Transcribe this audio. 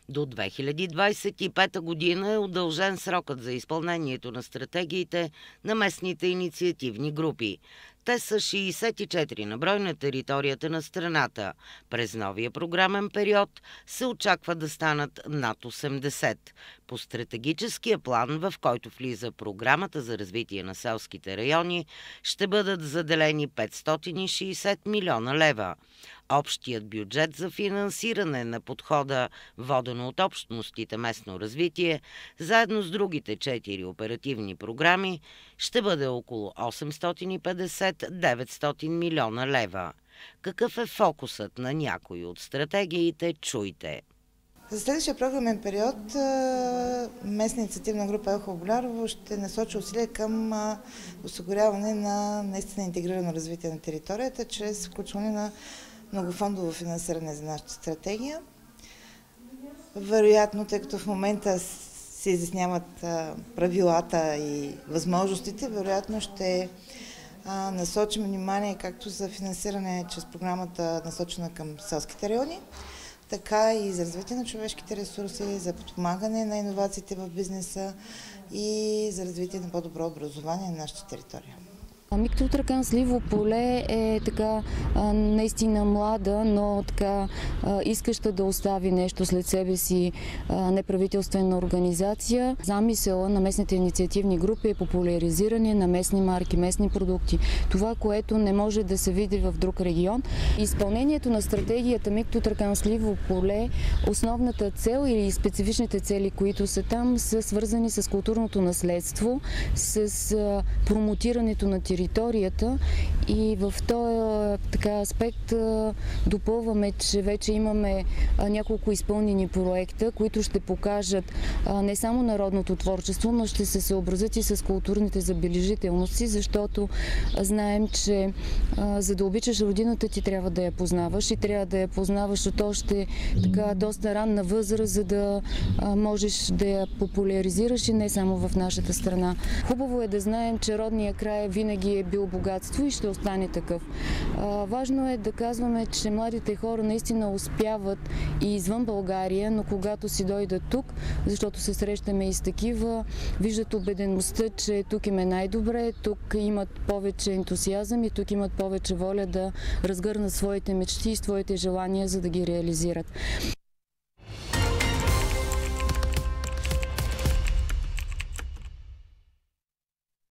До 2025 година е удължен срокът за изпълнението на стратегиите на местните инициативни групи. Те са 64 на брой на територията на страната. През новия програмен период се очаква да станат над 80. По стратегическия план, в който влиза Програмата за развитие на селските райони, ще бъдат заделени 560 милиона лева. Общият бюджет за финансиране на подхода, водено от общностите местно развитие, заедно с другите 4 оперативни програми, ще бъде около 850-900 милиона лева. Какъв е фокусът на някои от стратегиите, чуйте. За следващия програмен период местна инициативна група Елхово Болярово ще насочи усилия към осигуряване на наистина интегрирано развитие на територията, чрез включване на многофондово финансиране за нашата стратегия. Вероятно, тъй като в момента се изясняват правилата и възможностите, вероятно ще насочим внимание както за финансиране чрез програмата, насочена към селските райони, така и за развитие на човешките ресурси, за подпомагане на иновациите в бизнеса и за развитие на по-добро образование на нашата територия. МИГ Тутракан Сливо поле е така наистина млада, но така искаща да остави нещо след себе си неправителствена организация. Замисъла на местните инициативни групи е популяризиране на местни марки, местни продукти. Това, което не може да се види в друг регион. Изпълнението на стратегията МИГ Тутракан Сливо поле, основната цел или специфичните цели, които са там, са свързани с културното наследство, с промотирането на територията, и в този аспект допълваме, че вече имаме няколко изпълнени проекта, които ще покажат не само народното творчество, но ще се съобразят и с културните забележителности, защото знаем, че за да обичаш родината ти трябва да я познаваш и трябва да я познаваш от още доста ранна възраст, за да можеш да я популяризираш и не само в нашата страна. Хубаво е да знаем, че родния край винаги е бил богатство и ще остане такъв. Важно е да казваме, че младите хора наистина успяват и извън България, но когато си дойдат тук, защото се срещаме и с такива, виждат убедеността, че тук им е най-добре, тук имат повече ентусиазъм и тук имат повече воля да разгърнат своите мечти и своите желания, за да ги реализират.